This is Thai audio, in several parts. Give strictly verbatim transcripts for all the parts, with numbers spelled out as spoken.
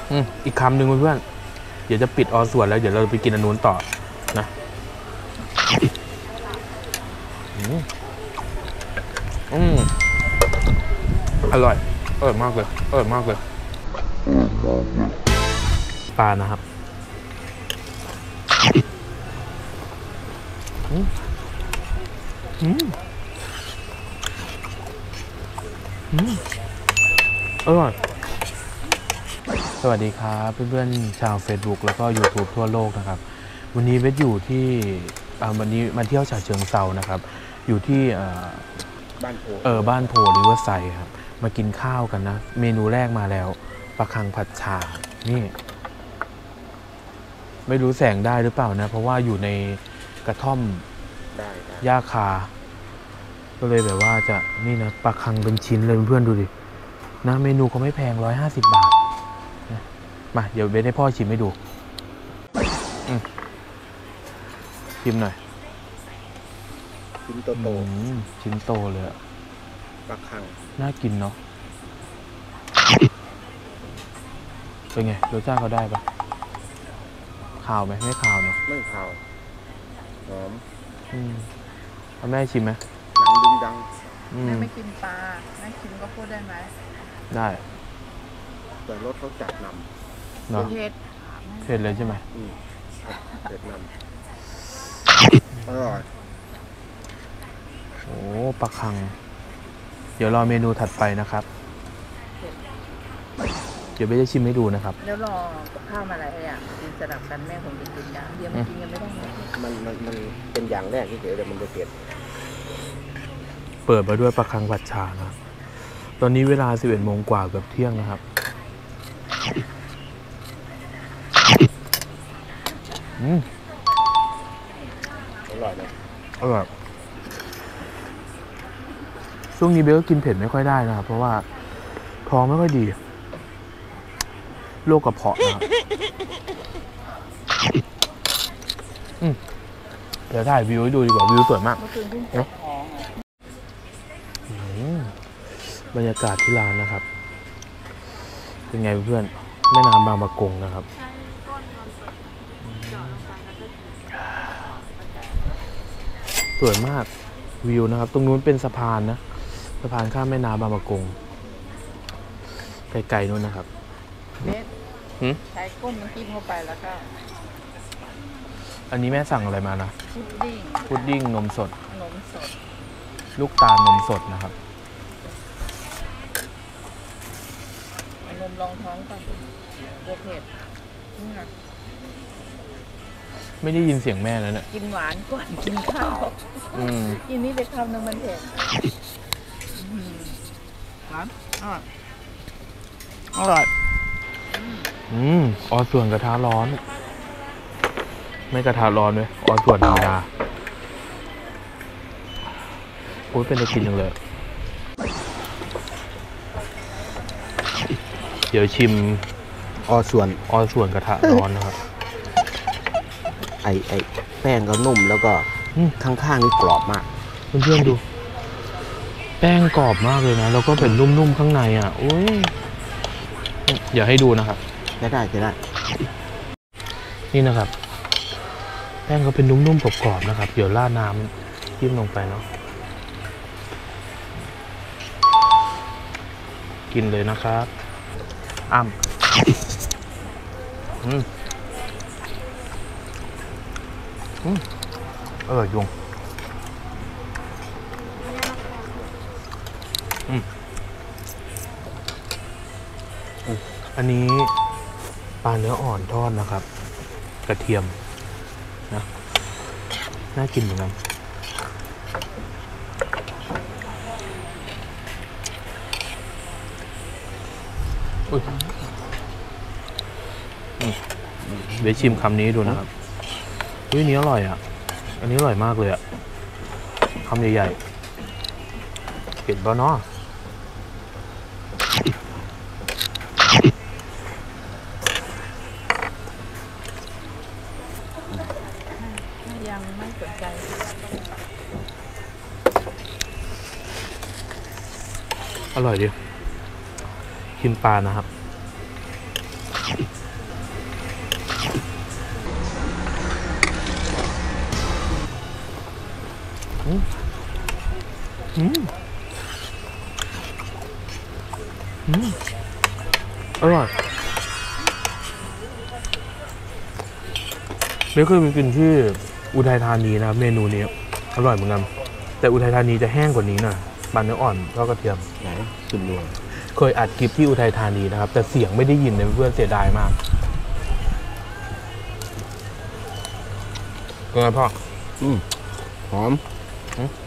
อืมอีกคำหนึ่งเพื่อนเดี๋ยวจะปิดออส่วนแล้วเดี๋ยวเราไปกินอันนู้นต่อนะอืมอืมอร่อยอร่อยมากเลยอร่อยมากเลยปลานะครับอืมอืมอืมอร่อยสวัสดีครับเพื่อนๆชาว Facebook แล้วก็ YouTube ทั่วโลกนะครับวันนี้เวทอยู่ที่วันนี้มาเที่ยวฉะเชิงเทรานะครับอยู่ที่บ้านโพเออบ้านโพริเวอร์ไซด์ครับมากินข้าวกันนะเมนูแรกมาแล้วปลาคังผัดฉ่านี่ไม่รู้แสงได้หรือเปล่านะเพราะว่าอยู่ในกระท่อมหญ้าคาก็เลยแบบว่าจะนี่นะปลาคังเป็นชิ้นเลยเพื่อนๆดูดินะเมนูเขาไม่แพงหนึ่งร้อยห้าสิบบาทนะมาเดี๋ยวเบสให้พ่อชิมให้ดูชิมหน่อยชิ้นโตโตชิ้นโตเลยอะปลาคังน่ากินเนาะเป็นไงรสชาติเขาได้ปะขาวไหมไม่ขาวเนาะไม่ขาวหอมอืมเอาแม่ชิมไหมหนังดึงดังแม่ไม่กินปลาแม่ชิมก็พูดได้ไหมได้แต่รสเขาจัดนำเนาะเผ็ดเผ็ดเลยใช่ไหมอืมเผ็ดนำอร่อยโอ้ปลาคังเดี๋ยวรอเมนูถัดไปนะครับเดี๋ยวเบสจะชิมให้ดูนะครับแล้วรอกับข้าวมาอะไรอ่ะกินสลับกันแม่ผมจะกินนะเดี๋ยวมันกินกันไม่ได้มันมันมันเป็นอย่างแรกที่เดี๋ยวมันจะเปลี่ยนเปิดมาด้วยปลาคังผัดฉ่านะตอนนี้เวลาสิบเอ็ดโมงกว่าเกือบเที่ยงนะครับอืมอร่อยนะอร่อยช่วงนี้เบลก็กินเผ็ดไม่ค่อยได้นะครับเพราะว่าท้องไม่ค่อยดีโรคกระเพาะนะครับเดี๋ยวถ่ายวิวให้ดูดีกว่าวิวสวยมากบรรยากาศที่ร้านนะครับเป็นไงเพื่อนแม่น้ำบางปะกงนะครับสวยมากวิวนะครับตรงนู้นเป็นสะพานนะสะพานข้ามแม่น้ำบางปะกงไกลๆนู้นนะครับเบสใช้ก้นมันกินเข้าไปแล้วก็อันนี้แม่สั่งอะไรมานะพุดดิ้งพุดดิ้งนมสดนมสดลูกตาลนมสดนะครับนมรองท้องก่อนตัวเผ็ดไม่ได้ยินเสียงแม่แล้วเนี่ยกินหวานก่อนกินข้าวกินนี่ไปคำนึงมันเผ็ดหวานอร่อยอร่อยอืมออส่วนกระทะร้อนไม่กระทะร้อนเลยออส่วนธรรมดาโอ้ยเป็นตะกินจังเลยเดี๋ยวชิมออส่วนออส่วนกระทะร้อนนะครับไอไอแป้งก็นุ่มแล้วก็ข้างๆนี่กรอบมากเพื่อนๆดูแป้งกรอบมากเลยนะแล้วก็เป็นนุ่มๆข้างในอ่ะโอ้ยอย่าให้ดูนะครับได้ได้ได้นี่นะครับแป้งก็เป็นนุ่มๆกรอบๆนะครับเดี๋ยวราดน้ำจิ้มลงไปเนาะกินเลยนะครับอ้ำอืมอืมอร่อยจุงอืมอันนี้ปลาเนื้ออ่อนทอดนะครับกระเทียมนะน่ากินเหมือนกันเดี๋ยวชิมคำนี้ดูนะครับอุ้ยนี้อร่อยอ่ะอันนี้อร่อยมากเลยอ่ะคำใหญ่ๆเผ็ดป่ะเนาะยังไม่สนใจอร่อยดีชิมปลานะครับอืมอืมอืมอร่อยไม่เคยไปกินที่อุทัยธานีนะครับเมนูนี้อร่อยเหมือนกันแต่อุทัยธานีจะแห้งกว่านี้หน่อยปลาเนื้ออ่อนทอดกระเทียมไหนสุดรวมเคยอัดคลิปที่อุทัยธานีนะครับแต่เสียงไม่ได้ยินเลยเพื่อนเสียดายมากเป็นไงพ่ออืมหอมอืม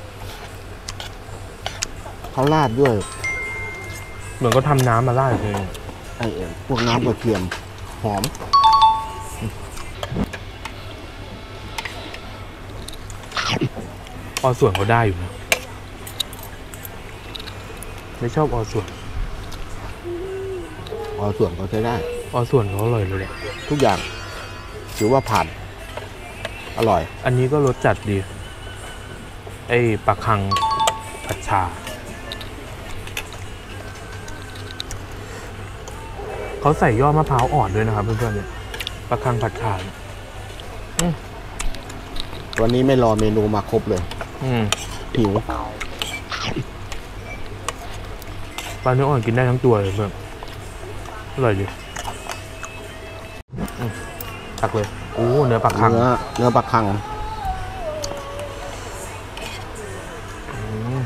เขาราดด้วยเหมือนก็ทำน้ำมาราดเองไอ้เอ่อพวกน้ำกระเทียมหอมออส่วนเขาได้อยู่นะไม่ชอบออส่วนพอส่วนเขาใช้ได้ออส่วนเขาอร่อยเลยแหละทุกอย่างถือว่าผ่าน อร่อยอันนี้ก็รสจัดดีไอ้ปลาคังผัดชาเขาใส่ยอดมะพร้าวอ่อนด้วยนะครับเพื่อนๆเนี่ยปลาคังผัดชาเนี่ยวันนี้ไม่รอเมนูมาครบเลยอืมหิวปลาเนื้ออ่อนกินได้ทั้งตัวเลยเพื่อนอร่อยดีอืมตักเลยโอ้เนื้อปลาคังเนื้อเนื้อปลาคังอืม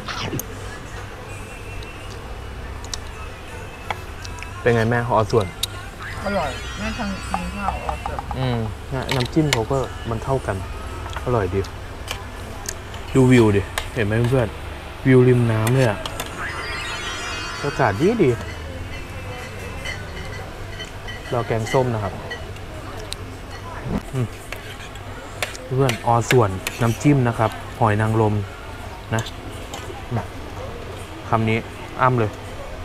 เป็นไงแม่ขอส่วนอร่อยแม่ทำกินข้าวออกเถอะอืมเนี่ยน้ำจิ้มเขาก็มันเข้ากัน อร่อยดี ดูวิวดิ เห็นไหมเพื่อนๆวิวริมน้ำเลยอะอากาศดีดีเราแกงส้มนะครับอืมเพื่อนออส่วนน้ำจิ้มนะครับ หอยนางรมนะอืมคำนี้อ้ำเลย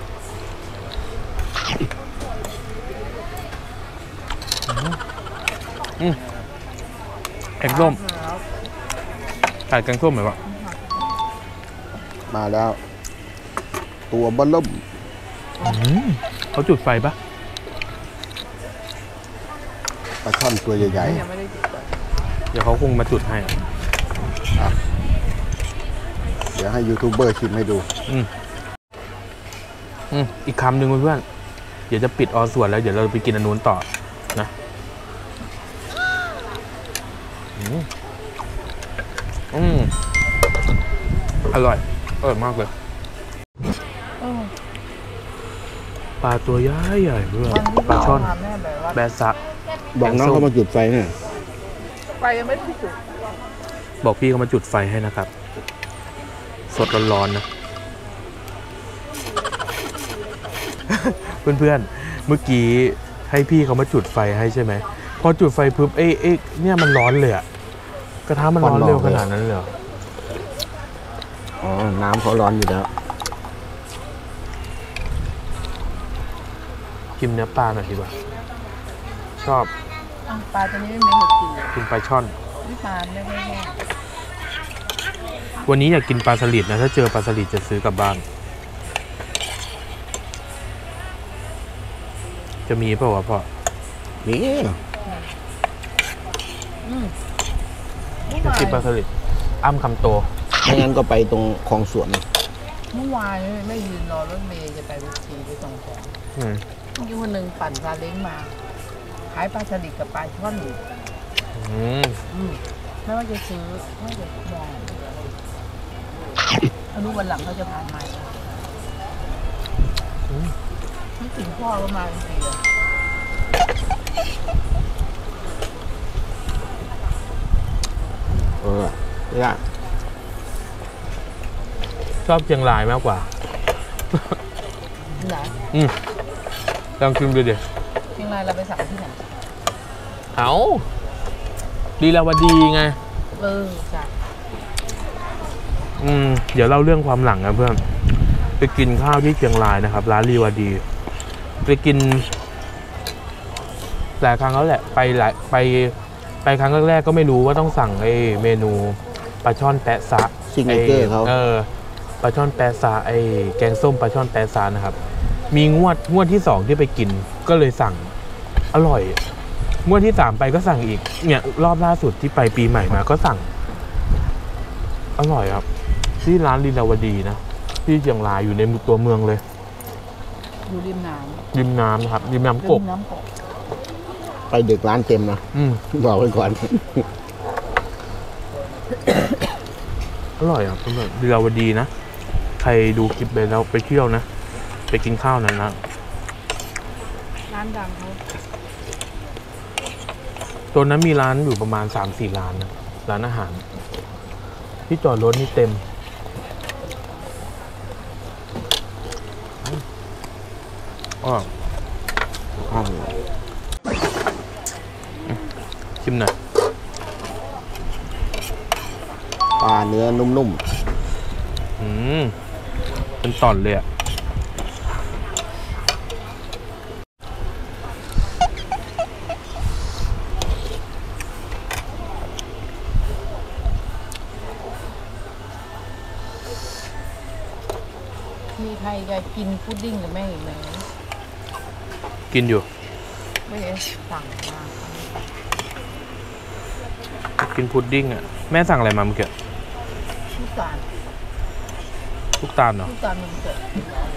อืมแกงส้มใส่แกงส้มไหมวะมาแล้ว ตัวเบิ้ลล่มอืมเขาจุดไฟปะปลาช่อนตัวใหญ่ยังไม่ได้กินก่อนเดี๋ยวเขาคงมาจุดให้ๆอ่ะเดี๋ยวให้ยูทูบเบอร์ชิมให้ดูอืมอืมอีกคำหนึ่งเพื่อนๆเดี๋ยวจะปิดออส่วนแล้วเดี๋ยวเราไปกินอันนู้นต่อนะอืมอืมอร่อยอร่อยมากเลยเออปลาตัวใหญ่ใหญ่เพื่อนวันที่ปลาเราช่อนทำแม่แบบว่าแบะซะบอกน้องเขามาจุดไฟเนี่ยไฟยังไม่ได้จุดบอกพี่เขามาจุดไฟให้นะครับ สดร้อนๆนะ เพื่อนๆเมื่อกี้ให้พี่เขามาจุดไฟให้ใช่ไหมพอจุดไฟปุ๊บเอ้เอ้เนี่ยมันร้อนเลยอะกระทะมันร้อนเร็วขนาดนั้นเลยเหรออ๋อ น้ำเขาร้อนอยู่แล้วกินเนื้อปลาหน่อยดีกว่าชอบอ่ะปลาตัวนี้ไม่มีหกกินเลยกินปลาช่อนวิปลาไม่ค่อยแห้งวันนี้อยากกินปลาสลิดนะถ้าเจอปลาสลิดจะซื้อกลับบ้านจะมีเปล่าวะพ่อนี่อืมอยากกินปลาสลิดอ้ำคำโตไม่งั้นก็ไปตรงคลองสวนเมื่อวานนี้ไม่ยืนรอรถเมย์จะไปวิชีไปส่งของอืมเมื่อกี้วันหนึ่งปั่นซาเล้งมาขายปลาสลิดกับปลาช่อนอยู่อืมอืมไม่ว่าจะซื้อไม่ว่าจะมองอนุวันหลังเขาจะผ่านมาไม่ถึงพ่อก็มาจริงๆเลยเออไม่ได้ชอบเชียงรายมากกว่าไหนอืมลองชิมดูดิเชียงรายเราไปสั่งที่ไหนเอาดีลาวดีไงเออจ้ะอืม เดี๋ยวเล่าเรื่องความหลังนะเพื่อน ไปกินข้าวที่เชียงรายนะครับ ร้านลีวาดี ไปกินหลายครั้งแล้วแหละ ไปหลายไปไปครั้งแรกๆก็ไม่รู้ว่าต้องสั่งไอ้เมนูปลาช่อนแปะซะซิกเนเจอร์เขาเออปลาช่อนแปะซะไอ้แกงส้มปลาช่อนแปะซะนะครับ มีงวดงวดที่สองที่ไปกินก็เลยสั่งอร่อยงวดที่สามไปก็สั่งอีกเนี่ยรอบล่าสุดที่ไปปีใหม่มาก็สั่งอร่อยครับที่ร้านลีลาวดีนะที่เชียงรายอยู่ในตัวเมืองเลยอยู่ริมน้ริมน้ำนะครับริมำน้ำกริกมน้ำกกไปดึกร้านเต็มนะอืมบอกไว้ก่อนอร่อยครับเพื่อนลีลาวดีนะใครดูคลิปไปแล้วไปเที่ยวนะไปกินข้าวนั้นนะร้านดังเขาตัวนั้นมีร้านอยู่ประมาณ สามสี่ ร้านนะร้านอาหาร ที่จอดรถนี่เต็มอ๋ออ้าวชิมหน่อยปลาเนื้อนุ่มอืมเป็นตอนเลยอะมีใครจะกินพุดดิ้งกับแม่อีกไหมกินอยู่ไม่ได้สั่งมากินพุดดิ้งอะแม่สั่งอะไรมาเมื่อกี้ลูกตาลลูกตาลเหรอลูกตาลมันเกิด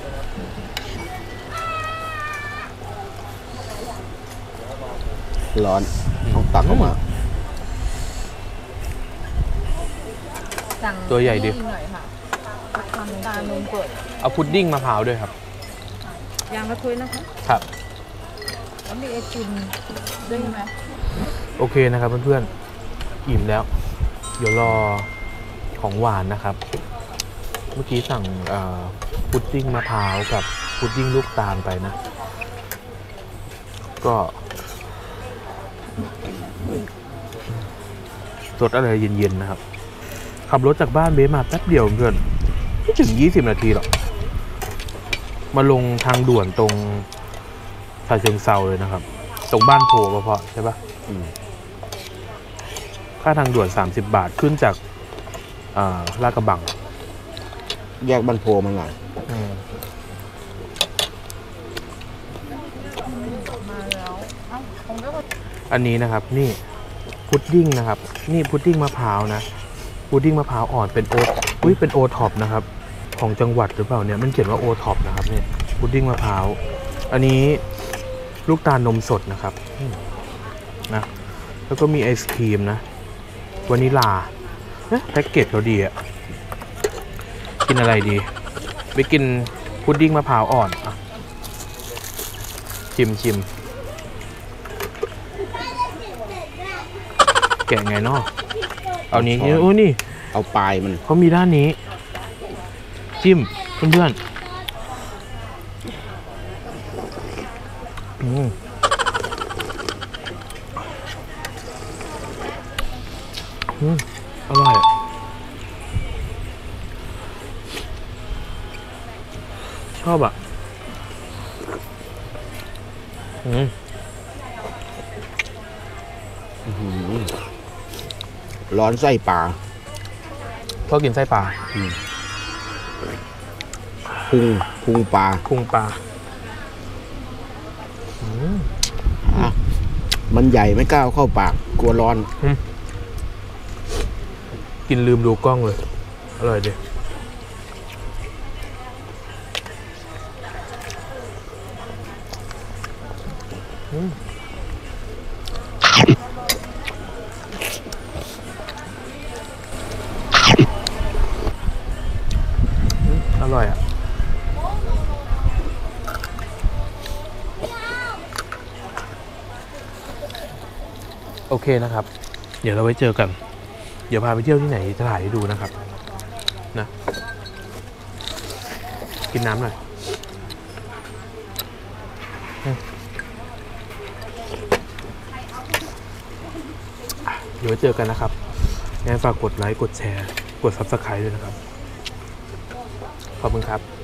ๆร้อนต้องตักออกมาสั่งตัวใหญ่ดินิหน่อยค่ะน้ำตาลนมเกิดเอาพุดดิ้งมะพร้าวด้วยครับยางละถ้วยนะคะครับแล้วมีไอติมด้วยไหมโอเคนะครับเพื่อนๆอิ่มแล้ว เดี๋ยวรอของหวานนะครับ เมื่อกี้สั่งเอ่อพุดดิ้งมะพร้าวกับพุดดิ้งลูกตาลไปนะ ก็สดอะไรเย็นๆนะครับ ขับรถจากบ้านเบสมาแป๊บเดียวเพื่อนไม่ถึงยี่สิบนาทีหรอก มาลงทางด่วนตรงฉะเชิงเซาเลยนะครับ ตรงบ้านโพเพาะๆใช่ปะอืมค่าทางด่วนสามสิบบาทขึ้นจากอ่าลาดกระบังแยกบันโพมันหน่อยมาแล้วเอ้าคงก็อันนี้นะครับนี่พุดดิ้งนะครับ นี่พุดดิ้งมะพร้าวนะพุดดิ้งมะพร้าวอ่อนเป็นโออุ้ยเป็นโอท็อปนะครับ ของจังหวัดหรือเปล่าเนี่ยมันเขียนว่าโอท็อปนะครับเนี่ยพุดดิ้งมะพร้าวอันนี้ลูกตาลนมสดนะครับอืมนะแล้วก็มีไอศครีมนะวานิลาเอ๊ะแพ็กเกจเขาดีอะกินอะไรดีไปกินพุดดิ้งมะพร้าวอ่อนอะชิมชิมแกะไงเนาะเอานี้โอ้นี่เอาปลายมันเขามีด้านนี้ จิ้มเพื่อนๆอืมอืมอร่อยอะชอบอ่ะอืมอื้อหือร้อนไส้ปลาชอบกินไส้ปลาพุงพุงปลาคุงปลาอืมอ่ะมันใหญ่ไม่กล้าเอาเข้าปากกลัวร้อนกินลืมดูกล้องเลย อร่อยดีอืมอร่อยอ่ะ โอเคนะครับ เดี๋ยวเราไว้เจอกัน เดี๋ยวพาไปเที่ยวที่ไหนจะถ่ายให้ดูนะครับ นะ กินน้ำหน่อยอืมอ่ะเดี๋ยวไว้เจอกันนะครับงั้นฝากกดไลค์ กดแชร์ กด ซับสไครบ์ ด้วยนะครับ ขอบคุณครับ